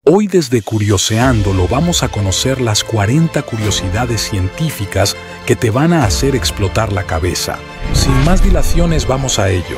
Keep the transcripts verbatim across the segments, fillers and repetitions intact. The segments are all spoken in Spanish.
Hoy desde Curioseándolo vamos a conocer las cuarenta curiosidades científicas que te van a hacer explotar la cabeza. Sin más dilaciones, vamos a ello.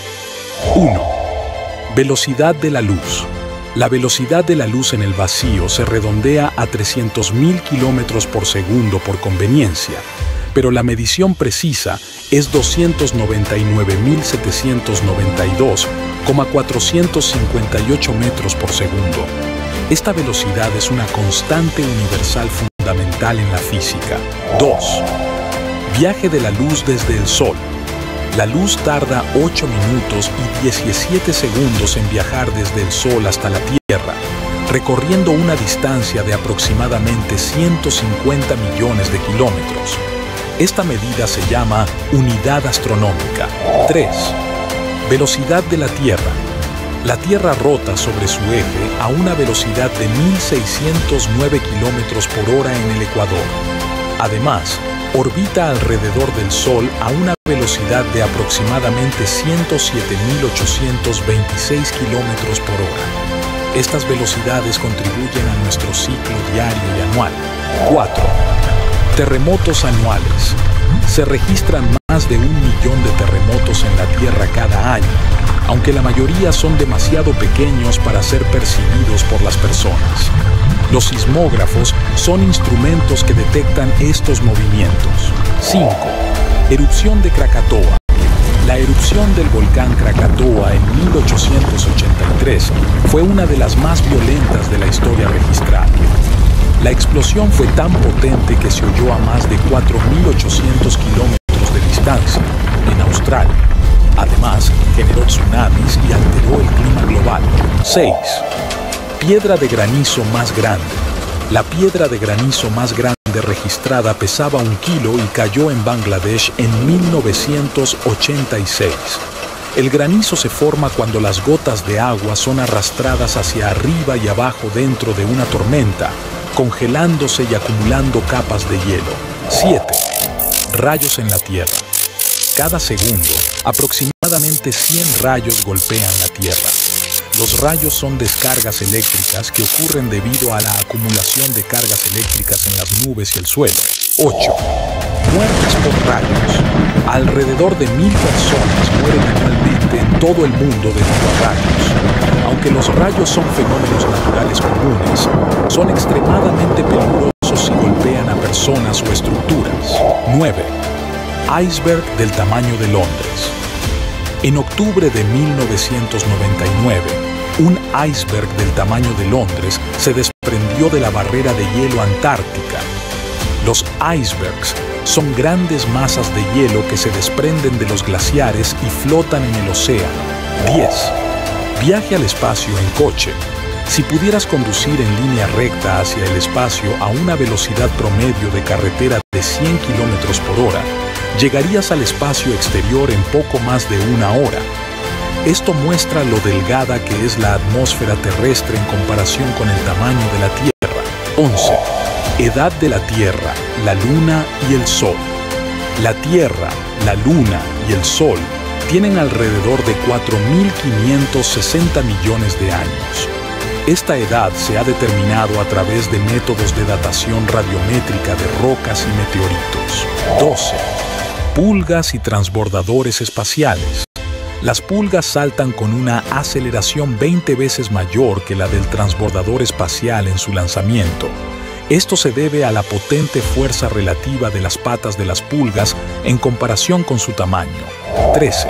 uno. Velocidad de la luz. La velocidad de la luz en el vacío se redondea a trescientos mil kilómetros por segundo por conveniencia, pero la medición precisa es doscientos noventa y nueve mil setecientos noventa y dos coma cuatrocientos cincuenta y ocho metros por segundo. Esta velocidad es una constante universal fundamental en la física. dos. Viaje de la luz desde el Sol. La luz tarda ocho minutos y diecisiete segundos en viajar desde el Sol hasta la Tierra, recorriendo una distancia de aproximadamente ciento cincuenta millones de kilómetros. Esta medida se llama unidad astronómica. tres. Velocidad de la Tierra. La Tierra rota sobre su eje a una velocidad de mil seiscientos nueve kilómetros por hora en el Ecuador. Además, orbita alrededor del Sol a una velocidad de aproximadamente ciento siete mil ochocientos veintiséis kilómetros por hora. Estas velocidades contribuyen a nuestro ciclo diario y anual. cuatro. Terremotos anuales. Se registran más de un millón de terremotos en la Tierra cada año, aunque la mayoría son demasiado pequeños para ser percibidos por las personas. Los sismógrafos son instrumentos que detectan estos movimientos. cinco. Erupción de Krakatoa. La erupción del volcán Krakatoa en mil ochocientos ochenta y tres fue una de las más violentas de la historia registrada. La explosión fue tan potente que se oyó a más de cuatro mil ochocientos kilómetros de distancia, en Australia. Además, generó tsunamis y alteró el clima global. seis. Piedra de granizo más grande. La piedra de granizo más grande registrada pesaba un kilo y cayó en Bangladesh en mil novecientos ochenta y seis. El granizo se forma cuando las gotas de agua son arrastradas hacia arriba y abajo dentro de una tormenta, congelándose y acumulando capas de hielo. siete. Rayos en la Tierra. Cada segundo, aproximadamente cien rayos golpean la Tierra. Los rayos son descargas eléctricas que ocurren debido a la acumulación de cargas eléctricas en las nubes y el suelo. ocho. Muertes por rayos. Alrededor de mil personas mueren anualmente en todo el mundo debido a rayos. Aunque los rayos son fenómenos naturales comunes, son extremadamente peligrosos si golpean a personas o estructuras. nueve. Iceberg del tamaño de Londres. En octubre de mil novecientos noventa y nueve, un iceberg del tamaño de Londres se desprendió de la barrera de hielo antártica. Los icebergs son grandes masas de hielo que se desprenden de los glaciares y flotan en el océano. diez. Viaje al espacio en coche. Si pudieras conducir en línea recta hacia el espacio a una velocidad promedio de carretera de cien kilómetros por hora, llegarías al espacio exterior en poco más de una hora. Esto muestra lo delgada que es la atmósfera terrestre en comparación con el tamaño de la Tierra. once. Edad de la Tierra, la Luna y el Sol. La Tierra, la Luna y el Sol tienen alrededor de cuatro mil quinientos sesenta millones de años. Esta edad se ha determinado a través de métodos de datación radiométrica de rocas y meteoritos. doce. Pulgas y transbordadores espaciales. Las pulgas saltan con una aceleración veinte veces mayor que la del transbordador espacial en su lanzamiento. Esto se debe a la potente fuerza relativa de las patas de las pulgas en comparación con su tamaño. trece.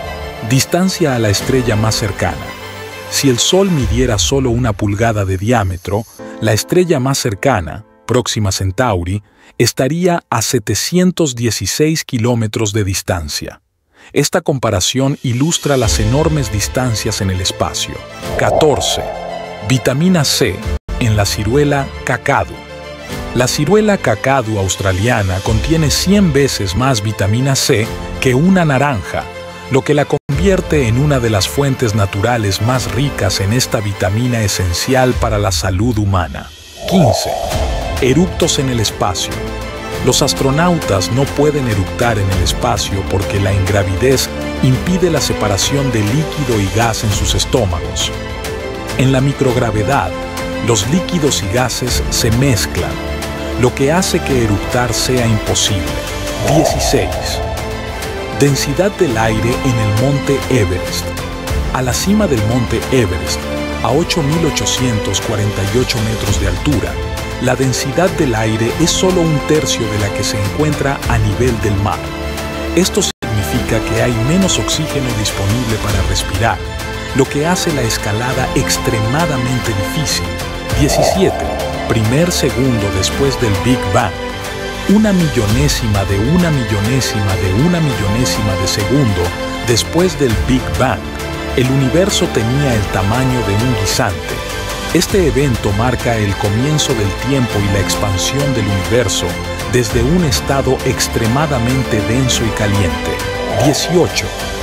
Distancia a la estrella más cercana. Si el Sol midiera solo una pulgada de diámetro, la estrella más cercana, Próxima Centauri, estaría a setecientos dieciséis kilómetros de distancia. Esta comparación ilustra las enormes distancias en el espacio. catorce. Vitamina C en la ciruela cacadu. La ciruela cacadu australiana contiene cien veces más vitamina C que una naranja, lo que la convierte en una de las fuentes naturales más ricas en esta vitamina esencial para la salud humana. quince. Eructos en el espacio. Los astronautas no pueden eructar en el espacio porque la ingravidez impide la separación de líquido y gas en sus estómagos. En la microgravedad, los líquidos y gases se mezclan, lo que hace que eructar sea imposible. dieciséis. Densidad del aire en el monte Everest. A la cima del monte Everest, a ocho mil ochocientos cuarenta y ocho metros de altura, la densidad del aire es solo un tercio de la que se encuentra a nivel del mar. Esto significa que hay menos oxígeno disponible para respirar, lo que hace la escalada extremadamente difícil. diecisiete. Primer segundo después del Big Bang. Una millonésima de una millonésima de una millonésima de segundo después del Big Bang, el universo tenía el tamaño de un guisante. Este evento marca el comienzo del tiempo y la expansión del universo desde un estado extremadamente denso y caliente. dieciocho.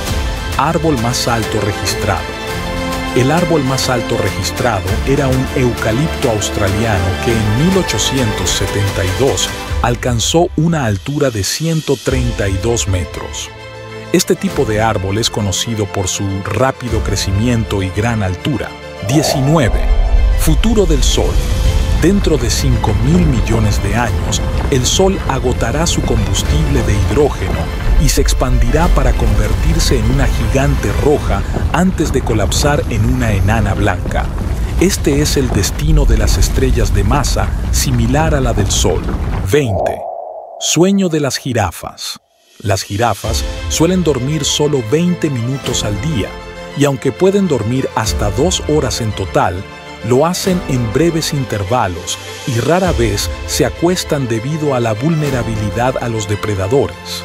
Árbol más alto registrado. El árbol más alto registrado era un eucalipto australiano que en mil ochocientos setenta y dos alcanzó una altura de ciento treinta y dos metros. Este tipo de árbol es conocido por su rápido crecimiento y gran altura. diecinueve. Futuro del Sol. Dentro de cinco mil millones de años, el Sol agotará su combustible de hidrógeno y se expandirá para convertirse en una gigante roja antes de colapsar en una enana blanca. Este es el destino de las estrellas de masa similar a la del Sol. veinte. Sueño de las jirafas. Las jirafas suelen dormir solo veinte minutos al día, y aunque pueden dormir hasta dos horas en total, lo hacen en breves intervalos y rara vez se acuestan debido a la vulnerabilidad a los depredadores.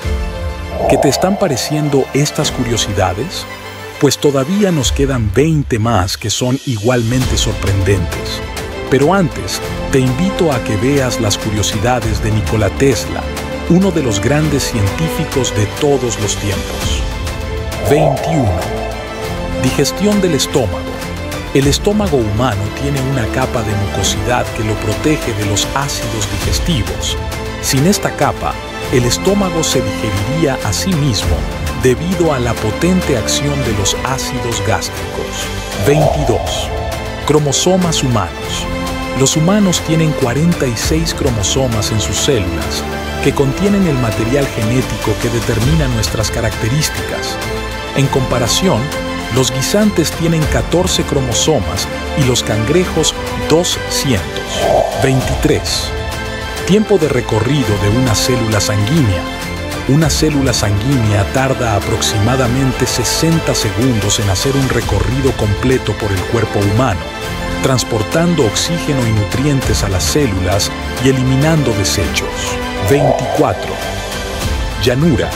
¿Qué te están pareciendo estas curiosidades? Pues todavía nos quedan veinte más que son igualmente sorprendentes. Pero antes, te invito a que veas las curiosidades de Nikola Tesla, uno de los grandes científicos de todos los tiempos. veintiuno. Digestión del estómago. El estómago humano tiene una capa de mucosidad que lo protege de los ácidos digestivos. Sin esta capa, el estómago se digeriría a sí mismo debido a la potente acción de los ácidos gástricos. veintidós. Cromosomas humanos. Los humanos tienen cuarenta y seis cromosomas en sus células, que contienen el material genético que determina nuestras características. En comparación, los guisantes tienen catorce cromosomas y los cangrejos doscientos. veintitrés. Tiempo de recorrido de una célula sanguínea. Una célula sanguínea tarda aproximadamente sesenta segundos en hacer un recorrido completo por el cuerpo humano, transportando oxígeno y nutrientes a las células y eliminando desechos. veinticuatro. Llanura.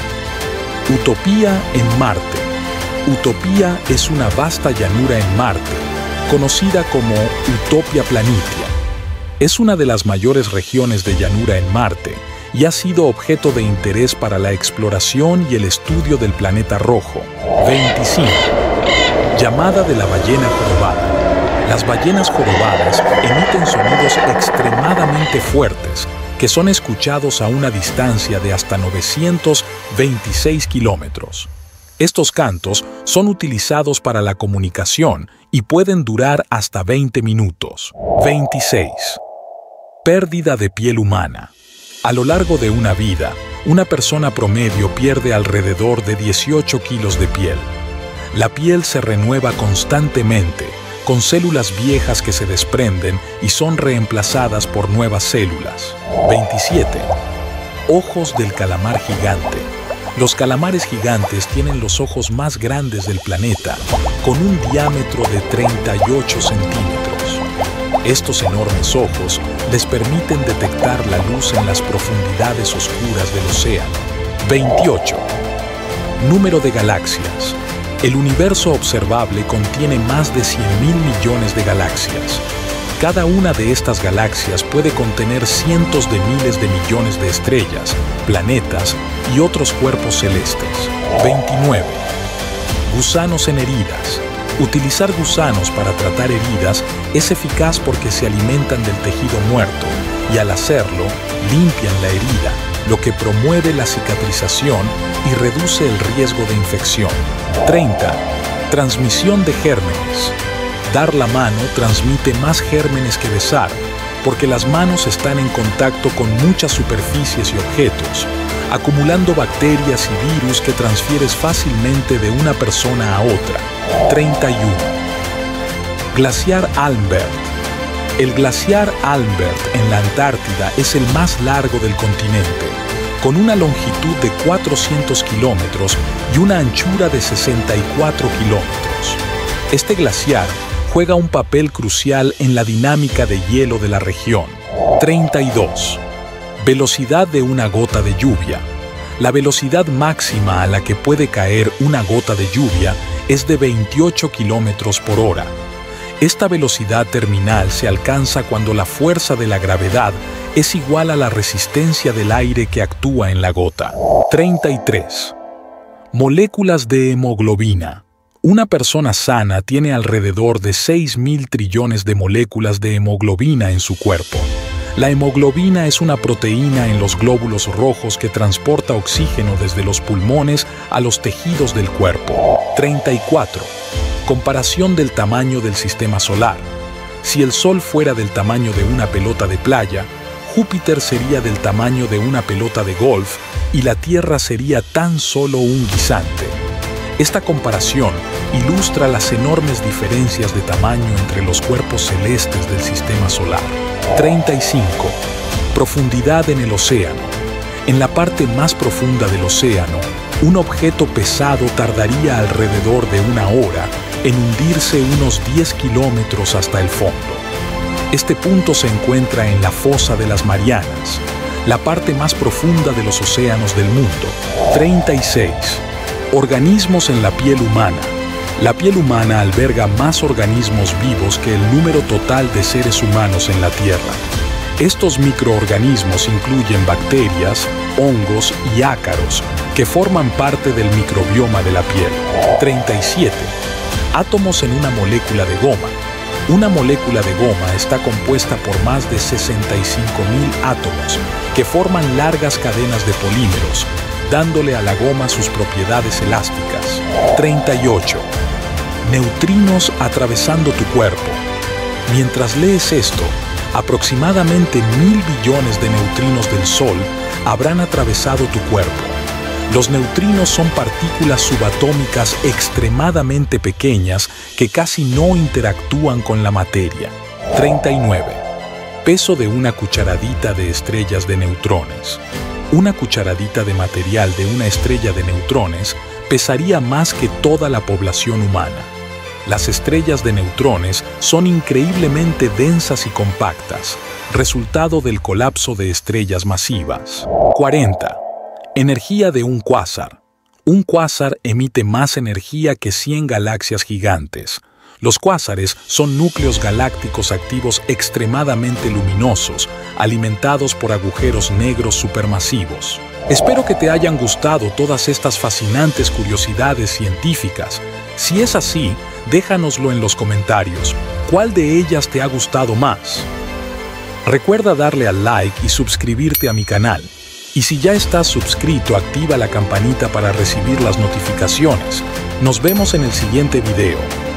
Utopía en Marte. Utopía es una vasta llanura en Marte, conocida como Utopia Planitia. Es una de las mayores regiones de llanura en Marte y ha sido objeto de interés para la exploración y el estudio del planeta rojo. veinticinco. Llamada de la ballena jorobada. Las ballenas jorobadas emiten sonidos extremadamente fuertes que son escuchados a una distancia de hasta novecientos veintiséis kilómetros. Estos cantos son utilizados para la comunicación y pueden durar hasta veinte minutos. veintiséis. Pérdida de piel humana. A lo largo de una vida, una persona promedio pierde alrededor de dieciocho kilos de piel. La piel se renueva constantemente, con células viejas que se desprenden y son reemplazadas por nuevas células. veintisiete. Ojos del calamar gigante. Los calamares gigantes tienen los ojos más grandes del planeta, con un diámetro de treinta y ocho centímetros. Estos enormes ojos les permiten detectar la luz en las profundidades oscuras del océano. veintiocho. Número de galaxias. El universo observable contiene más de cien mil millones de galaxias. Cada una de estas galaxias puede contener cientos de miles de millones de estrellas, planetas y otros cuerpos celestes. veintinueve. Gusanos en heridas. Utilizar gusanos para tratar heridas es eficaz porque se alimentan del tejido muerto y al hacerlo, limpian la herida, lo que promueve la cicatrización y reduce el riesgo de infección. treinta. Transmisión de gérmenes. Dar la mano transmite más gérmenes que besar, porque las manos están en contacto con muchas superficies y objetos, acumulando bacterias y virus que transfieres fácilmente de una persona a otra. treinta y uno. Glaciar Almberg. El glaciar Almberg en la Antártida es el más largo del continente, con una longitud de cuatrocientos kilómetros y una anchura de sesenta y cuatro kilómetros. Este glaciar juega un papel crucial en la dinámica de hielo de la región. treinta y dos. Velocidad de una gota de lluvia. La velocidad máxima a la que puede caer una gota de lluvia es de veintiocho kilómetros por hora. Esta velocidad terminal se alcanza cuando la fuerza de la gravedad es igual a la resistencia del aire que actúa en la gota. treinta y tres. Moléculas de hemoglobina. Una persona sana tiene alrededor de seis mil trillones de moléculas de hemoglobina en su cuerpo. La hemoglobina es una proteína en los glóbulos rojos que transporta oxígeno desde los pulmones a los tejidos del cuerpo. treinta y cuatro. Comparación del tamaño del sistema solar. Si el Sol fuera del tamaño de una pelota de playa, Júpiter sería del tamaño de una pelota de golf y la Tierra sería tan solo un guisante. Esta comparación ilustra las enormes diferencias de tamaño entre los cuerpos celestes del sistema solar. treinta y cinco. Profundidad en el océano. En la parte más profunda del océano, un objeto pesado tardaría alrededor de una hora en hundirse unos diez kilómetros hasta el fondo. Este punto se encuentra en la fosa de las Marianas, la parte más profunda de los océanos del mundo. treinta y seis. Organismos en la piel humana. La piel humana alberga más organismos vivos que el número total de seres humanos en la Tierra. Estos microorganismos incluyen bacterias, hongos y ácaros, que forman parte del microbioma de la piel. treinta y siete. Átomos en una molécula de goma. Una molécula de goma está compuesta por más de sesenta y cinco mil átomos, que forman largas cadenas de polímeros, dándole a la goma sus propiedades elásticas. treinta y ocho. Neutrinos atravesando tu cuerpo. Mientras lees esto, aproximadamente mil billones de neutrinos del Sol habrán atravesado tu cuerpo. Los neutrinos son partículas subatómicas extremadamente pequeñas que casi no interactúan con la materia. treinta y nueve. Peso de una cucharadita de estrellas de neutrones. Una cucharadita de material de una estrella de neutrones pesaría más que toda la población humana. Las estrellas de neutrones son increíblemente densas y compactas, resultado del colapso de estrellas masivas. cuarenta. Energía de un cuásar. Un cuásar emite más energía que cien galaxias gigantes. Los cuásares son núcleos galácticos activos extremadamente luminosos, alimentados por agujeros negros supermasivos. Espero que te hayan gustado todas estas fascinantes curiosidades científicas. Si es así, déjanoslo en los comentarios. ¿Cuál de ellas te ha gustado más? Recuerda darle al like y suscribirte a mi canal. Y si ya estás suscrito, activa la campanita para recibir las notificaciones. Nos vemos en el siguiente video.